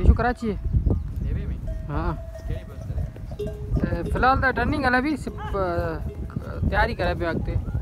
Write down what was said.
बिशु कराची है हाँ फिलहाल तो टर्निंग वाला भी तैयारी करे पे अगते